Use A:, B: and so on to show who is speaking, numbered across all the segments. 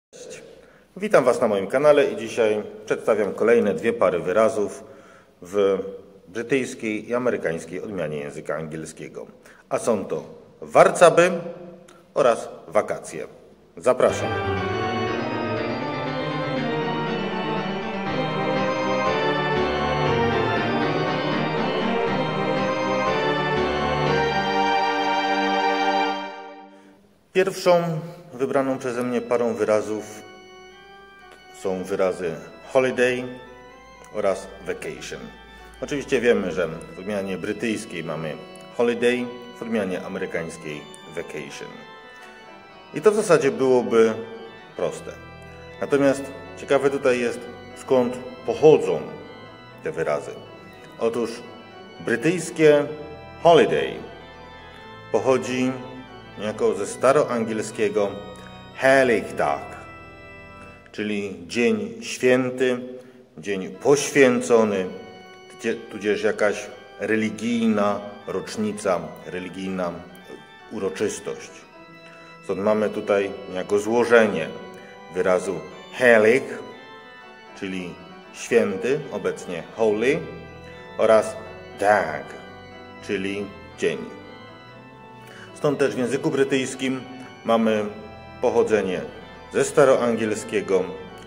A: Cześć. Witam Was na moim kanale i dzisiaj przedstawiam kolejne dwie pary wyrazów w brytyjskiej i amerykańskiej odmianie języka angielskiego. A są to warcaby oraz wakacje. Zapraszam. Pierwszą wybraną przeze mnie parą wyrazów są wyrazy holiday oraz vacation. Oczywiście wiemy, że w odmianie brytyjskiej mamy holiday, w odmianie amerykańskiej vacation. I to w zasadzie byłoby proste. Natomiast ciekawe tutaj jest, skąd pochodzą te wyrazy. Otóż brytyjskie holiday pochodzi niejako ze staroangielskiego Helligdag, czyli dzień święty, dzień poświęcony, tudzież jakaś religijna rocznica, religijna uroczystość. Stąd mamy tutaj niejako złożenie wyrazu Heilig, czyli święty, obecnie holy, oraz dag, czyli dzień. Stąd też w języku brytyjskim mamy pochodzenie ze staroangielskiego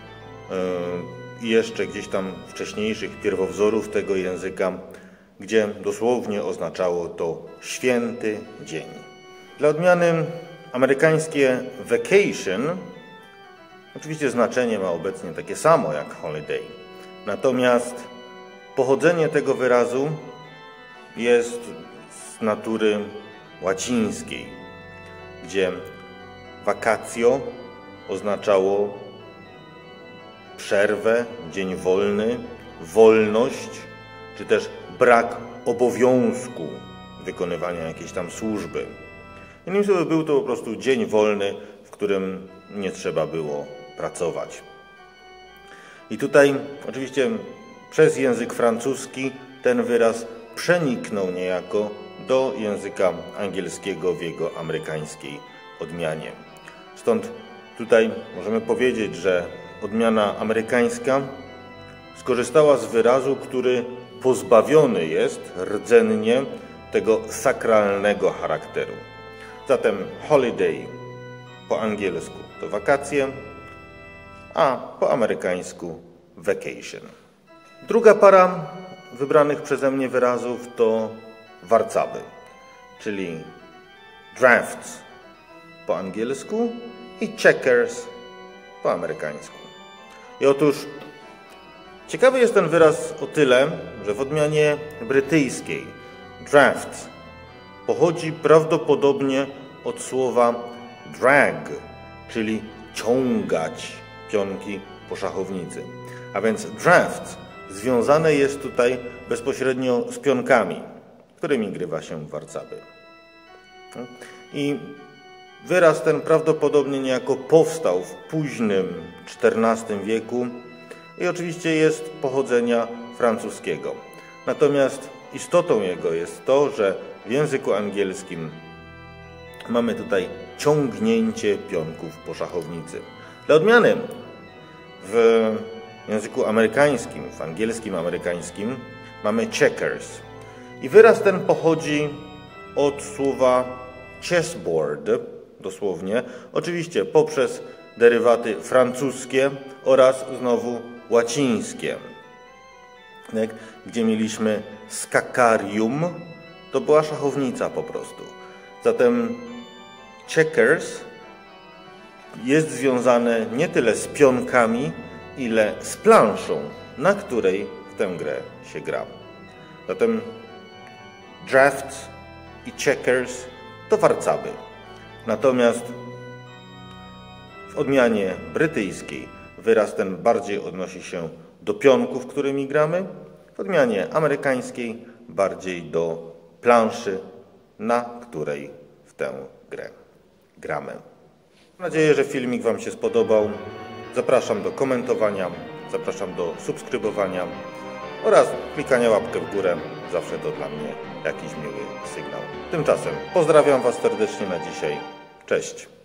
A: i jeszcze gdzieś tam wcześniejszych pierwowzorów tego języka, gdzie dosłownie oznaczało to święty dzień. Dla odmiany amerykańskie vacation oczywiście znaczenie ma obecnie takie samo jak holiday. Natomiast pochodzenie tego wyrazu jest z natury łacińskiej, gdzie vacatio oznaczało przerwę, dzień wolny, wolność, czy też brak obowiązku wykonywania jakiejś tam służby. Innymi słowy, był to po prostu dzień wolny, w którym nie trzeba było pracować. I tutaj oczywiście przez język francuski ten wyraz przeniknął niejako do języka angielskiego w jego amerykańskiej odmianie. Stąd tutaj możemy powiedzieć, że odmiana amerykańska skorzystała z wyrazu, który pozbawiony jest rdzennie tego sakralnego charakteru. Zatem holiday po angielsku to wakacje, a po amerykańsku vacation. Druga para wybranych przeze mnie wyrazów to warcaby, czyli drafts po angielsku i checkers po amerykańsku. I otóż ciekawy jest ten wyraz o tyle, że w odmianie brytyjskiej drafts pochodzi prawdopodobnie od słowa drag, czyli ciągać pionki po szachownicy. A więc drafts związane jest tutaj bezpośrednio z pionkami, którymi grywa się warcaby. I wyraz ten prawdopodobnie niejako powstał w późnym XIV wieku i oczywiście jest pochodzenia francuskiego. Natomiast istotą jego jest to, że w języku angielskim mamy tutaj ciągnięcie pionków po szachownicy. Dla odmiany w języku amerykańskim, w angielskim amerykańskim mamy checkers. I wyraz ten pochodzi od słowa chessboard, dosłownie, oczywiście poprzez derywaty francuskie oraz znowu łacińskie, gdzie mieliśmy skakarium, to była szachownica po prostu. Zatem checkers jest związane nie tyle z pionkami, ile z planszą, na której w tę grę się gra. Zatem drafts i checkers to warcaby. Natomiast w odmianie brytyjskiej wyraz ten bardziej odnosi się do pionków, którymi gramy, w odmianie amerykańskiej bardziej do planszy, na której w tę grę gramy. Mam nadzieję, że filmik Wam się spodobał. Zapraszam do komentowania, zapraszam do subskrybowania oraz klikania łapkę w górę. Zawsze to dla mnie jakiś miły sygnał. Tymczasem pozdrawiam Was serdecznie na dzisiaj. Cześć!